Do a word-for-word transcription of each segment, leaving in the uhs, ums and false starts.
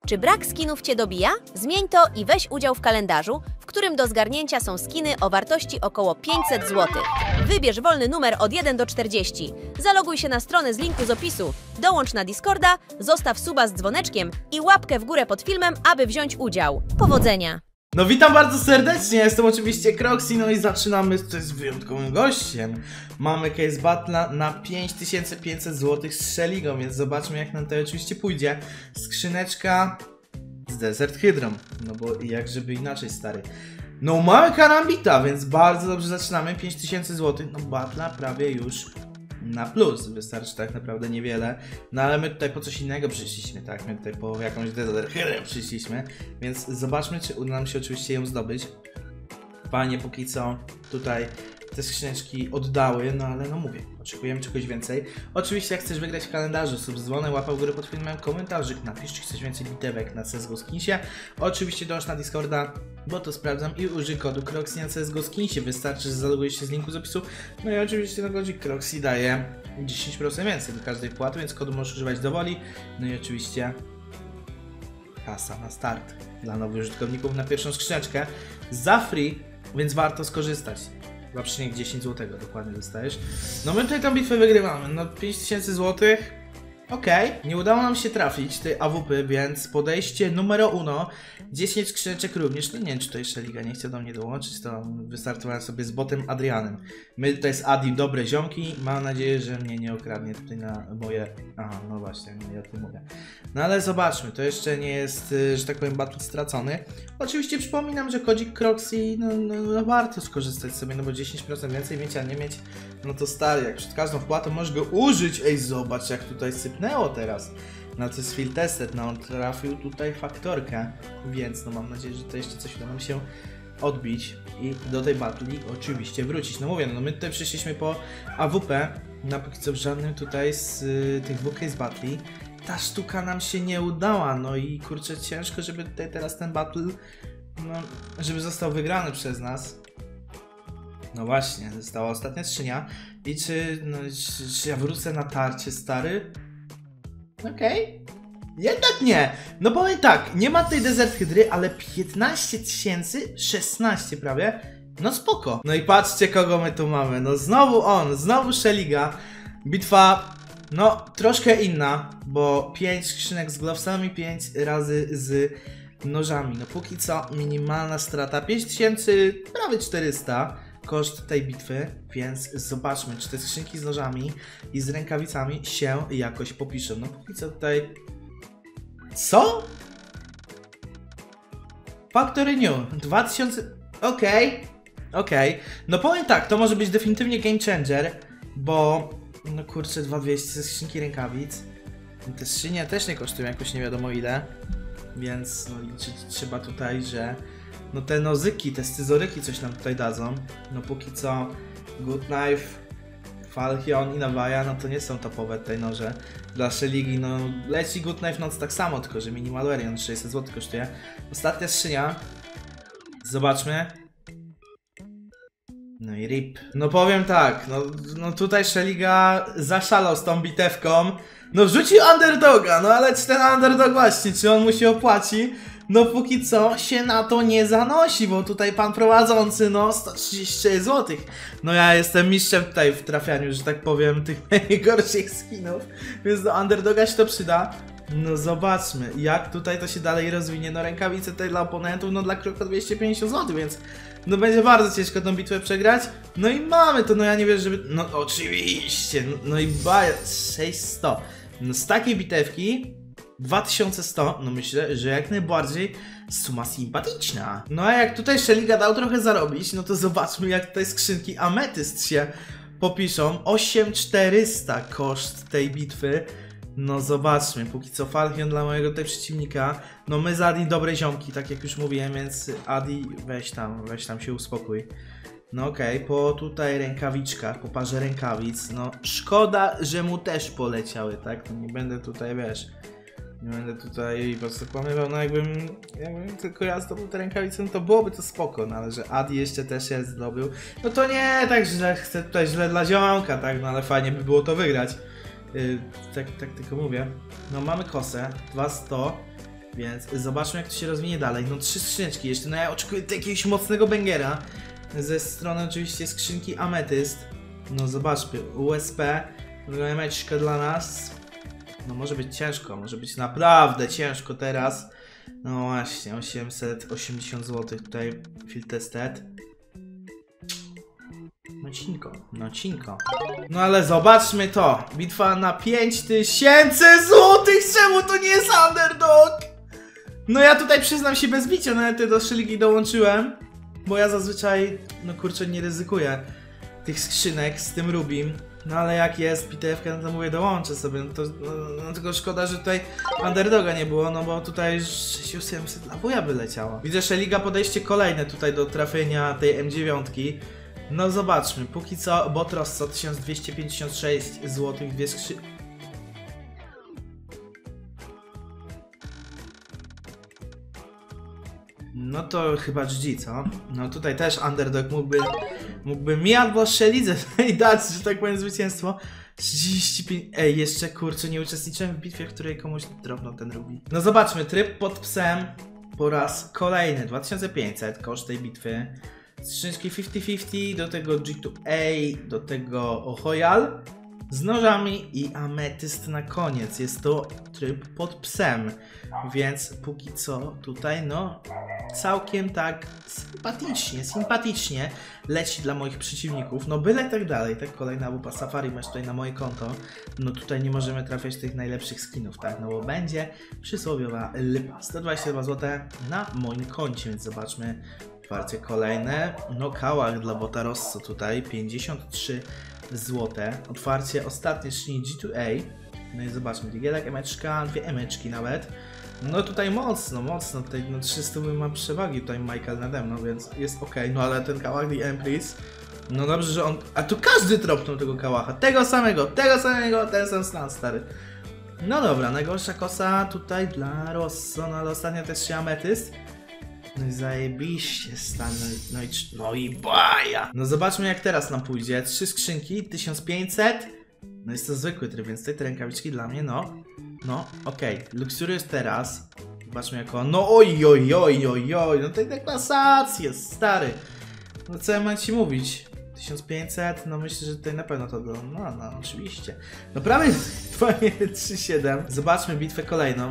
Czy brak skinów Cię dobija? Zmień to i weź udział w kalendarzu, w którym do zgarnięcia są skiny o wartości około pięćset złotych. Wybierz wolny numer od jeden do czterdziestu. Zaloguj się na stronę z linku z opisu, dołącz na Discorda, zostaw suba z dzwoneczkiem i łapkę w górę pod filmem, aby wziąć udział. Powodzenia! No witam bardzo serdecznie, jestem oczywiście Kroxy, no i zaczynamy z, z wyjątkowym gościem. Mamy case battle'a na pięć tysięcy pięćset złotych z Shelligą, więc zobaczmy jak nam to oczywiście pójdzie. Skrzyneczka z Desert Hydrą, no bo jak żeby inaczej, stary. No mamy karambita, więc bardzo dobrze zaczynamy, pięć tysięcy złotych, no battle'a prawie już na plus, wystarczy tak naprawdę niewiele. No ale my tutaj po coś innego przyszliśmy, tak? My tutaj po jakąś Desert Hydrę przyszliśmy, więc zobaczmy, czy uda nam się oczywiście ją zdobyć. Fajnie, póki co tutaj te skrzyneczki oddały, no ale no mówię, oczekujemy czegoś więcej. Oczywiście jak chcesz wygrać w kalendarzu, sub z dzwonem, łapał w górę pod filmem, komentarzyk, napisz, czy chcesz więcej bitewek na C S G O Skinsie. Oczywiście dąż na Discorda, bo to sprawdzam, i użyj kodu Kroxy na C S G O Skinsie, wystarczy, że zalogujesz się z linku z opisu. No i oczywiście na kodzik Kroxy daje dziesięć procent więcej do każdej wpłaty, więc kodu możesz używać dowoli. No i oczywiście kasa na start dla nowych użytkowników na pierwszą skrzyneczkę za free, więc warto skorzystać. dwa przecinek dziesięć złotych dokładnie dostajesz. No my tutaj tą bitwę wygrywamy, no pięć tysięcy złotych. Okej, okay. Nie udało nam się trafić tej A W P, więc podejście numero uno. dziesięć skrzyneczek również. No nie wiem, czy tutaj Shelliga nie chce do mnie dołączyć, to wystartowałem sobie z botem Adrianem. My tutaj z Adi dobre ziomki. Mam nadzieję, że mnie nie okradnie tutaj na moje... Aha, no właśnie, no ja tu mówię. No ale zobaczmy, to jeszcze nie jest, że tak powiem, battle stracony. Oczywiście przypominam, że kodzik Kroxy, no, no, no warto skorzystać sobie, no bo dziesięć procent więcej mieć, a nie mieć, no to stary, jak przed każdą wpłatą możesz go użyć. Ej, zobacz jak tutaj sypnęło teraz. No to jest field tested, no on trafił tutaj faktorkę, więc no mam nadzieję, że to jeszcze coś uda nam się odbić i do tej battli oczywiście wrócić. No mówię, no my tutaj przyszliśmy po A W P, na póki co w żadnym tutaj z y, tych dwóch case battli ta sztuka nam się nie udała, no i kurczę, ciężko, żeby tutaj teraz ten battle, no, żeby został wygrany przez nas. No właśnie, została ostatnia skrzynia i czy, no, czy, czy ja wrócę na tarcie, stary? Okej. Okay. Jednak nie. No powiem tak, nie ma tej Desert Hydry, ale piętnaście tysięcy, szesnaście prawie. No spoko. No i patrzcie kogo my tu mamy. No znowu on, znowu Shelliga. Bitwa, no troszkę inna, bo pięć skrzynek z glowsami, pięć razy z nożami. No póki co minimalna strata pięć tysięcy, prawie czterysta. Koszt tej bitwy, więc zobaczmy, czy te skrzynki z nożami i z rękawicami się jakoś popiszą. No póki co tutaj... Co? Factory New dwa tysiące... Okej, okay. okej. Okay. No powiem tak, to może być definitywnie game changer, bo... No kurczę, dwa tysiące dwieście ze skrzynki rękawic. Te skrzynie też nie kosztują jakoś nie wiadomo ile, więc no liczyć trzeba tutaj, że... No te nozyki, te scyzoryki coś nam tutaj dadzą. No póki co Good Knife, Falchion i Nawaja, no to nie są topowe te noże. Dla Shelligi, no leci Good Knife Noc tak samo, tylko że Minimal Variant sześćset złotych kosztuje. Ostatnia skrzynia. Zobaczmy. No i rip. No powiem tak, no, no tutaj Shelliga zaszalał z tą bitewką. No wrzucił underdoga, no ale czy ten underdog właśnie, czy on mu się opłaci? No póki co się na to nie zanosi, bo tutaj pan prowadzący, no sto trzydzieści złotych. No ja jestem mistrzem tutaj w trafianiu, że tak powiem, tych najgorszych skinów, więc do underdoga się to przyda. No zobaczmy, jak tutaj to się dalej rozwinie. No rękawice tutaj dla oponentów, no dla Kroka dwieście pięćdziesiąt złotych, więc no będzie bardzo ciężko tą bitwę przegrać. No i mamy to, no ja nie wiem, żeby... No oczywiście, no, no i baja, sześćset. No z takiej bitewki dwa tysiące sto, no myślę, że jak najbardziej suma sympatyczna. No a jak tutaj Shelliga dał trochę zarobić, no to zobaczmy jak tutaj skrzynki ametyst się popiszą. osiem tysięcy czterysta koszt tej bitwy. No zobaczmy, póki co Falchion dla mojego tutaj przeciwnika. No my z Adi dobre ziomki, tak jak już mówiłem, więc Adi weź tam, weź tam się uspokój. No okej, okay, po tutaj rękawiczkach, po parze rękawic, no szkoda, że mu też poleciały, tak? No nie będę tutaj, wiesz... Nie będę tutaj po prostu kłamywał, no jakbym, jakbym tylko ja zdobył te rękawice, no to byłoby to spoko, no ale że Adi jeszcze też je zdobył, no to nie tak źle, chcę tutaj źle dla ziomka, tak, no ale fajnie by było to wygrać. Yy, tak, tak tylko mówię. No mamy kosę, dwa sto, Więc zobaczmy, jak to się rozwinie dalej. No trzy skrzyneczki jeszcze, no ja oczekuję jakiegoś mocnego bangera. Ze strony oczywiście skrzynki Ametyst. No zobaczmy, U S P, emeczka dla nas. No może być ciężko, może być naprawdę ciężko teraz. No właśnie, osiemset osiemdziesiąt złotych tutaj field tested. No cinko, no cinko. No ale zobaczmy to. Bitwa na pięć tysięcy złotych, czemu to nie jest underdog? No ja tutaj przyznam się bez bicia, nawet do szeligi dołączyłem. Bo ja zazwyczaj, no kurczę, nie ryzykuję tych skrzynek z tym Rubim. No ale jak jest bitewka, no to mówię, dołączę sobie. No to no, no, tylko szkoda, że tutaj underdoga nie było, no bo tutaj sześć tysięcy osiemset dla wuja by leciało. Widzę, że liga podejście kolejne tutaj do trafienia tej M dziewięć. No zobaczmy, póki co Botrosso tysiąc dwieście pięćdziesiąt sześć złotych, dwie skrzy... No to chyba G G, co? No tutaj też underdog mógłby, mógłby mi albo Szelidze i dać, że tak powiem, zwycięstwo. trzydzieści pięć... Ej, jeszcze kurczę, nie uczestniczyłem w bitwie, w której komuś drobno ten Rubi. No zobaczmy, tryb pod psem po raz kolejny, dwa tysiące pięćset koszt tej bitwy. Skrzynki pięćdziesiąt pięćdziesiąt, do tego G dwa A, do tego Ohoyal z nożami i ametyst na koniec. Jest to tryb pod psem, więc póki co tutaj no całkiem tak sympatycznie, sympatycznie leci dla moich przeciwników. No byle tak dalej, tak kolejna łupa Safari masz tutaj na moje konto. No tutaj nie możemy trafiać tych najlepszych skinów, tak? No bo będzie przysłowiowa lipa. sto dwadzieścia dwa złote na moim koncie, więc zobaczmy. Otwarcie kolejne, no kałach dla Botarosso tutaj, pięćdziesiąt trzy złote. Otwarcie ostatnie, czyli G dwa A. No i zobaczmy, digielek, emeczka, dwie emeczki nawet. No tutaj mocno, mocno, tutaj no trzysta ma przewagi tutaj Michael nade mną, więc jest ok. No ale ten kałach, the Empress, no dobrze, że on, a tu każdy tropnął tego kałacha, tego samego, tego samego, ten sam stan stary. No dobra, najgorsza kosa tutaj dla Rosso, no ale ostatnio też się ametyst. No i zajebiście stan, no i, no i baja! No zobaczmy jak teraz nam pójdzie, trzy skrzynki, tysiąc pięćset. No jest to zwykły tryb, więc te rękawiczki dla mnie, no. No, okej, okay. Luxurious teraz. Zobaczmy jako, no oj, oj, oj, oj, oj, no to jednak klasacje, stary. No co ja mam ci mówić? tysiąc pięćset, no myślę, że tutaj na pewno to było, no, no, oczywiście. No prawie trzy siedem. Zobaczmy bitwę kolejną.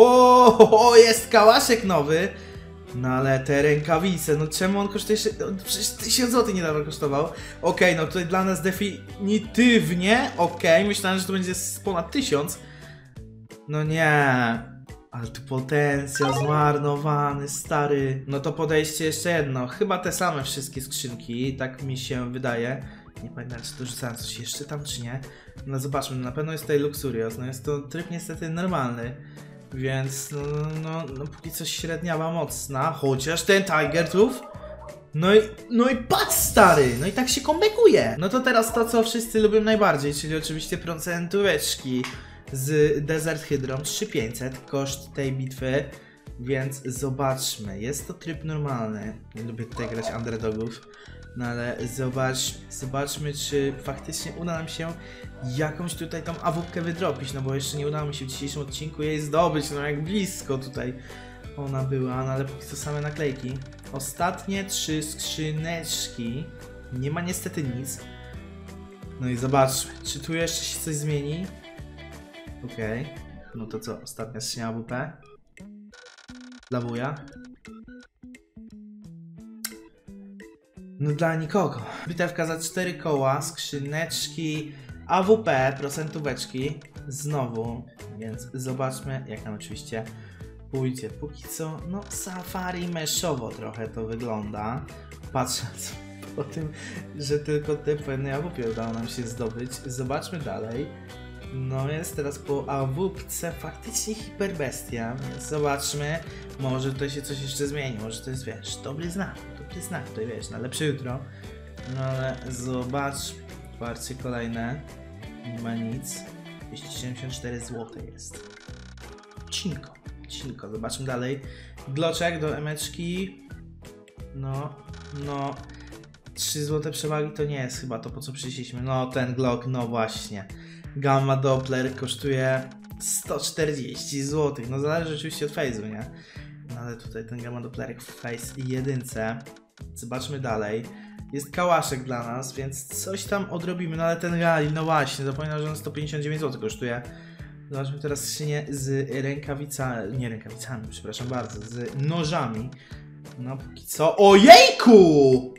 O, o, jest kałaszek nowy. No ale te rękawice, no czemu on kosztuje jeszcze, no, przecież tysiąc złotych niedawno kosztował. Okej, okay, no tutaj dla nas definitywnie, okej, okay. Myślałem, że to będzie ponad tysiąc. No nie, ale tu potencjał zmarnowany, stary. No to podejście jeszcze jedno, chyba te same wszystkie skrzynki, tak mi się wydaje. Nie pamiętam, czy to rzucałem coś jeszcze tam, czy nie. No zobaczmy, na pewno jest tutaj Luxurious, no jest to tryb niestety normalny. Więc no, no, no póki co średniawa mocna, chociaż ten Tiger Tooth. No i, no i patrz stary, no i tak się kombekuje. No to teraz to, co wszyscy lubią najbardziej, czyli oczywiście procentóweczki z Desert Hydron, trzy tysiące pięćset, koszt tej bitwy. Więc zobaczmy, jest to tryb normalny, nie lubię tutaj grać underdogów. No ale zobacz, zobaczmy, czy faktycznie uda nam się jakąś tutaj tą awupkę wydropić, no bo jeszcze nie udało mi się w dzisiejszym odcinku jej zdobyć, no jak blisko tutaj ona była, no ale póki co same naklejki. Ostatnie trzy skrzyneczki, nie ma niestety nic. No i zobaczmy, czy tu jeszcze się coś zmieni? Okej, okay. No to co, ostatnia skrzynia A W P dla wuja. No dla nikogo. Bitewka za cztery koła, skrzyneczki, A W P, procentóweczki, znowu, więc zobaczmy jak nam oczywiście pójdzie. Póki co, no Safari meszowo trochę to wygląda, patrząc po tym, że tylko te pewne A W P udało nam się zdobyć. Zobaczmy dalej. No jest teraz po A W P faktycznie hiperbestia, więc zobaczmy, może tutaj się coś jeszcze zmieni, może to jest, wiesz, dobry znak, dobry znak, tutaj wiesz, na lepsze jutro. No ale zobaczmy, otwarcie kolejne, nie ma nic, dwieście siedemdziesiąt cztery złote jest. Cinko, cinko, zobaczmy dalej, gloczek do emeczki, no, no, trzy złote przewagi to nie jest chyba to, po co przyszliśmy, no ten glock, no właśnie. Gamma Doppler kosztuje sto czterdzieści złotych. No zależy oczywiście od Face'u, nie? No ale tutaj ten gamma Dopplerek w Face jedynce. Zobaczmy dalej. Jest kałaszek dla nas, więc coś tam odrobimy. No ale ten Galil, no właśnie, zapominam, że on sto pięćdziesiąt dziewięć złotych kosztuje. Zobaczmy teraz skrzynię z rękawicami, nie rękawicami, przepraszam bardzo, z nożami. No póki co... Ojejku!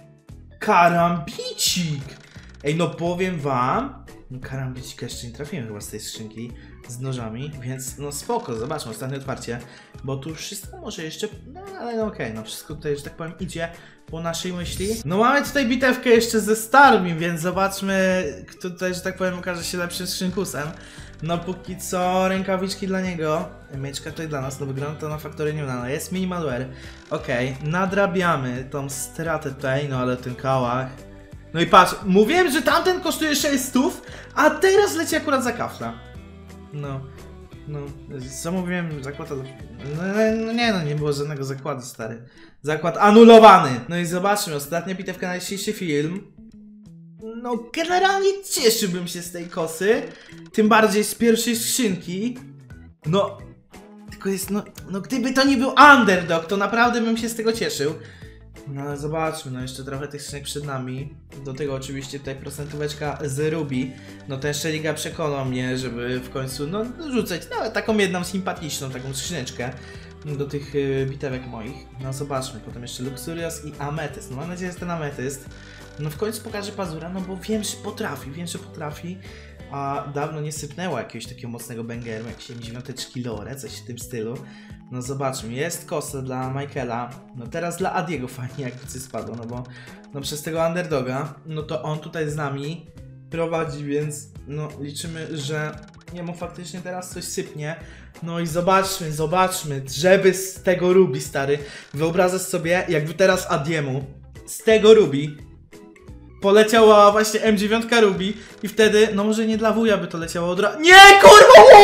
Karambicik! Ej, no powiem wam... No karambicika jeszcze nie trafiłem chyba z tej skrzynki z nożami, więc no spoko, zobaczmy ostatnie otwarcie. Bo tu wszystko może jeszcze... No ale no okej, okay, no wszystko tutaj, że tak powiem, idzie po naszej myśli. No mamy tutaj bitewkę jeszcze ze Starmim, więc zobaczmy, kto tutaj, że tak powiem, okaże się lepszym skrzynkusem. No póki co rękawiczki dla niego, mieczka tutaj dla nas, no wygląda to na faktory Newmana, jest minimalware. Okej, okay, nadrabiamy tą stratę tutaj, no ale ten kałach. No i patrz, mówiłem, że tamten kosztuje sześćset, a teraz leci akurat za kafla. No, no, co mówiłem, zakład... No, no nie no, nie było żadnego zakładu, stary. Zakład anulowany. No i zobaczmy, ostatnia bitewka na dzisiejszy film. No generalnie cieszyłbym się z tej kosy, tym bardziej z pierwszej skrzynki. No, tylko jest, no, no gdyby to nie był underdog, to naprawdę bym się z tego cieszył. No ale zobaczmy, no jeszcze trochę tych skrzynek przed nami. Do tego oczywiście tutaj procentóweczka z Ruby. No to jeszcze liga przekonał mnie, żeby w końcu, no rzucać nawet taką jedną sympatyczną taką skrzyneczkę do tych y, bitewek moich. No zobaczmy, potem jeszcze Luxurious i Ametyst. No mam nadzieję, że ten Ametyst no w końcu pokaże pazura, no bo wiem, że potrafi, wiem, że potrafi. A dawno nie sypnęło jakiegoś takiego mocnego bangeru, jakieś dziewiąteczki lore, coś w tym stylu. No zobaczmy, jest kosa dla Michaela, no teraz dla Adiego fajnie jakby coś spadło, no bo no przez tego underdoga, no to on tutaj z nami prowadzi, więc no liczymy, że jemu faktycznie teraz coś sypnie. No i zobaczmy, zobaczmy, żeby z tego Ruby, stary, wyobrażasz sobie, jakby teraz Adiemu z tego Ruby poleciała właśnie M dziewięć Ruby i wtedy, no może nie dla wuja by to leciało od razu. Nie, kurwa!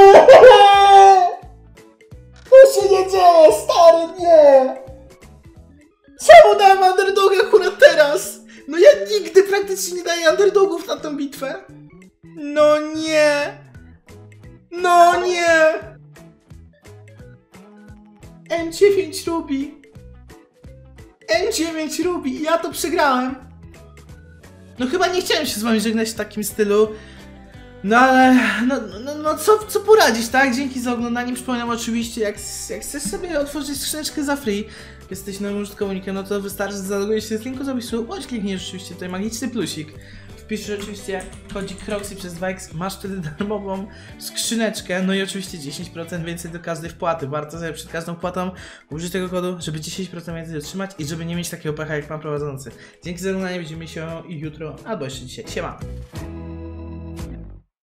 To się nie dzieje, stary, nie! Czemu dałem underdoga akurat teraz? No ja nigdy praktycznie nie daję underdogów na tę bitwę. No nie! No nie! M dziewięć Ruby. M dziewięć Ruby, ja to przegrałem. No chyba nie chciałem się z wami żegnać w takim stylu. No ale, no, no, no co, co poradzić, tak? Dzięki za oglądanie. Przypominam oczywiście, jak, jak chcesz sobie otworzyć skrzyneczkę za free, jesteś nowym użytkownikiem, no to wystarczy, że zalogujesz się z linku z opisu, bądź klikniesz oczywiście tutaj magiczny plusik. Wpisz oczywiście kodzik Croxy przez dwa X, masz wtedy darmową skrzyneczkę, no i oczywiście dziesięć procent więcej do każdej wpłaty. Warto sobie przed każdą wpłatą użyć tego kodu, żeby dziesięć procent więcej otrzymać i żeby nie mieć takiego pecha jak pan prowadzący. Dzięki za oglądanie, widzimy się jutro albo jeszcze dzisiaj. Siema!